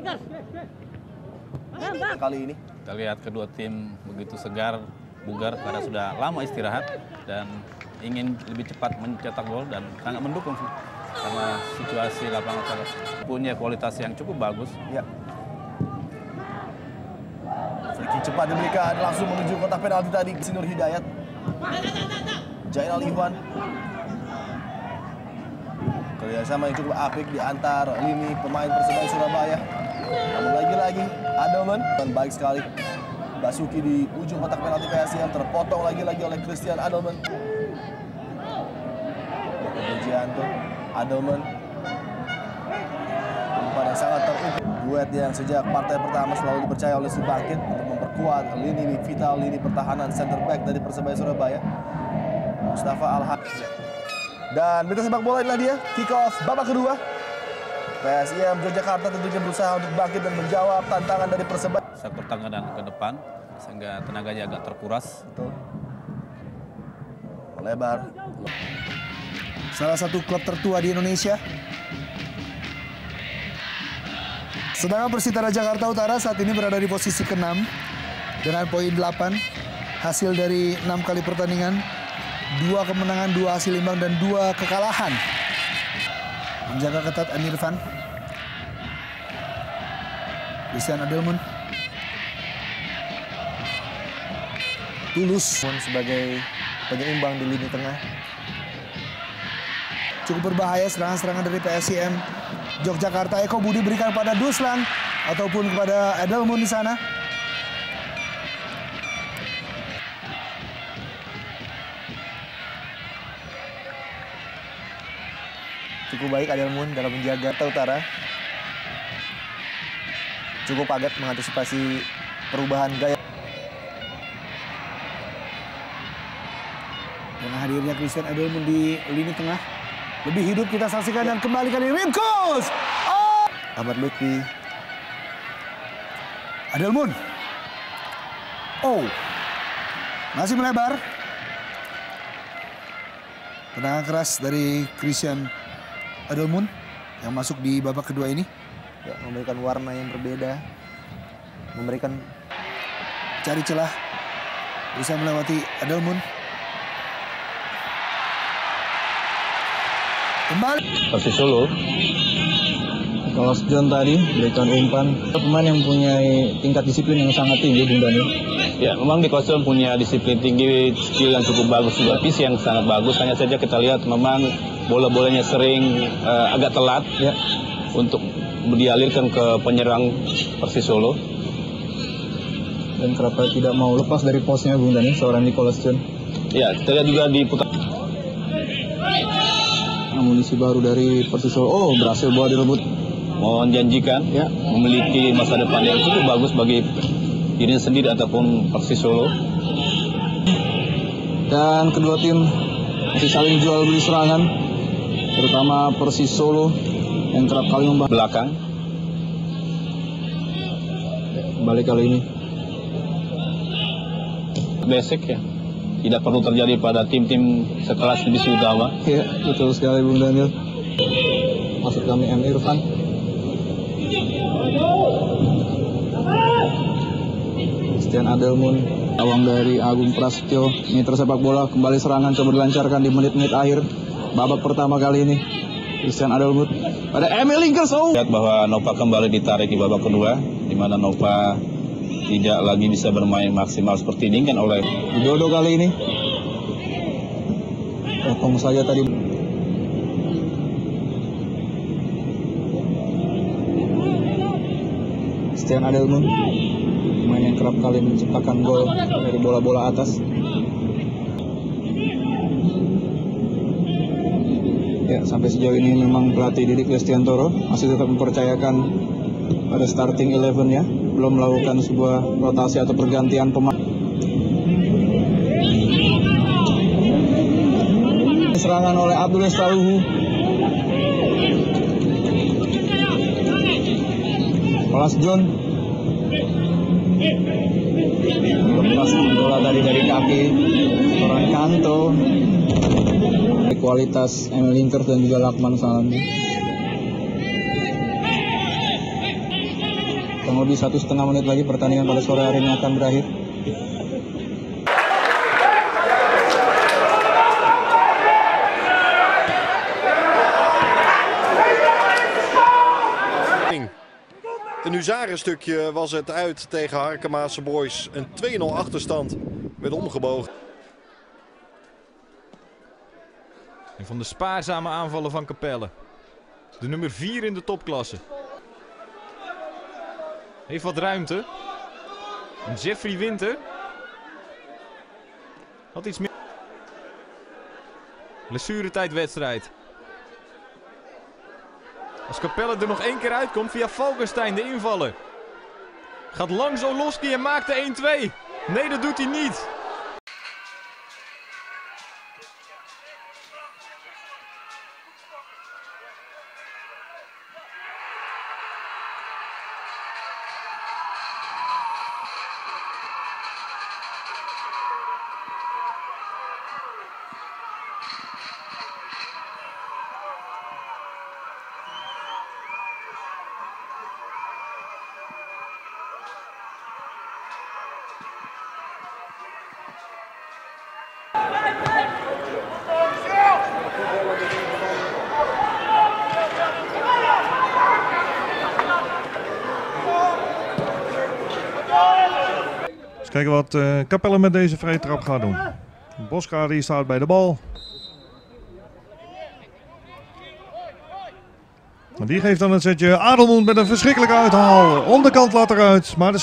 kali ini. Kita lihat kedua tim begitu segar, bugar karena sudah lama istirahat dan ingin lebih cepat mencetak gol dan sangat mendukung sih. Karena situasi lapangan punya kualitas yang cukup bagus. Ya. Free kick cepat diberikan langsung menuju kotak penalti tadi Sinur Hidayat. Jainal Ihwan. Kerjasama yang cukup apik di antar lini pemain Persebaya Surabaya. Namun lagi-lagi Adelman dan baik sekali. Basuki di ujung kotak penalti PSIM terpotong lagi-lagi oleh Christian Adelman. Pujianto, Adelman. Umpan yang sangat terukur. Duet yang sejak partai pertama selalu dipercaya oleh si Bangkit untuk memperkuat lini vital, lini pertahanan center back dari Persebaya Surabaya. Mustafa Alhaq. Dan Mitra Sepak Bola inilah dia, kick off babak kedua. PSIM Yogyakarta tentunya berusaha untuk bangkit dan menjawab tantangan dari Persebaya. Sektor tengah dan ke depan, sehingga tenaganya agak terkuras. Betul. Melebar. Salah satu klub tertua di Indonesia. Sedangkan Persitara Jakarta Utara saat ini berada di posisi ke-6 dengan poin 8. Hasil dari 6 kali pertandingan, 2 kemenangan, 2 hasil imbang, dan 2 kekalahan. Menjaga ketat Anirvan. Christian Adelman. Tulus Sebagai penyeimbang di lini tengah. cukup berbahaya serangan-serangan dari PSIM Yogyakarta. Eko Budi berikan pada Duslan ataupun kepada Adelman di sana. Cukup baik Adelman dalam menjaga Utara. Cukup padat mengantisipasi perubahan gaya. Dengan hadirnya Christian Adelman di lini tengah, lebih hidup kita saksikan dan kembali kali ini Rimkus. Oh! Ahmad Lutfi. Adelman. Oh. Masih melebar. Tendangan keras dari Christian Adelman yang masuk di babak kedua ini. Ya, memberikan warna yang berbeda. Memberikan Cari celah. Bisa melewati Adelman. Kembali. Persis Solo. Kalau John tadi berikan umpan, pemain yang punya tingkat disiplin yang sangat tinggi, Bung Daniel. Ya, memang di Kosong punya disiplin tinggi, skill yang cukup bagus juga, visi yang sangat bagus. Hanya saja kita lihat memang bola-bolanya sering agak telat ya untuk dialirkan ke penyerang Persis Solo. Dan kerap tidak mau lepas dari posnya, Bung Daniel, seorang Nicholas John. Ya, kita lihat juga di putar. Amunisi baru dari Persis Solo. Oh, berhasil bawa direbut. Menjanjikan ya, memiliki masa depan yang cukup bagus bagi dirinya sendiri ataupun Persis Solo. Dan kedua tim masih saling jual beli serangan, terutama Persis Solo yang kerap kali belakang. Balik kali ini Basic ya, tidak perlu terjadi pada tim-tim sekelas Divisi Utama. ya, betul sekali Bung Daniel. Maksud kami M. Irfan. Christian Adelman, awang dari Agung Prasetyo. Mitra Sepak Bola kembali serangan coba dilancarkan di menit-menit akhir babak pertama kali ini. Christian Adelman pada Emil Linkers. Lihat bahwa Nova kembali ditarik di babak kedua, di mana Nova tidak lagi bisa bermain maksimal seperti diinginkan oleh Widodo kali ini. Potong saja tadi. Christian Adelman, pemain yang kerap kali menciptakan gol dari bola-bola atas. Ya, sampai sejauh ini memang pelatih Didik Lestiantoro masih tetap mempercayakan pada starting 11-nya, belum melakukan sebuah rotasi atau pergantian pemain. Serangan oleh Abdul Estaluhu. Kelas John. Lepas bola tadi dari kaki orang Kanto. Kualitas Emil Linkers dan juga Lakman Salami. Kurang lebih 1,5 menit lagi pertandingan pada sore hari ini akan berakhir. Een huzarenstukje was het uit tegen Harkemaanse Boys. Een 2-0 achterstand werd omgebogen. En van de spaarzame aanvallen van Capelle. De nummer 4 in de topklasse. Heeft wat ruimte. En Jeffrey Winter. Had iets meer. Blessuretijdwedstrijd. Als Capelle er nog 1 keer uitkomt via Valkenstein, de invaller. Gaat langs Oloski en maakt de 1-2. Nee, dat doet hij niet. Eens kijken wat Capelle met deze vrije trap gaat doen. Boska die staat bij de bal. En die geeft dan een zetje. Adelmoen met een verschrikkelijke uithaal. Onderkant laat eruit. Maar de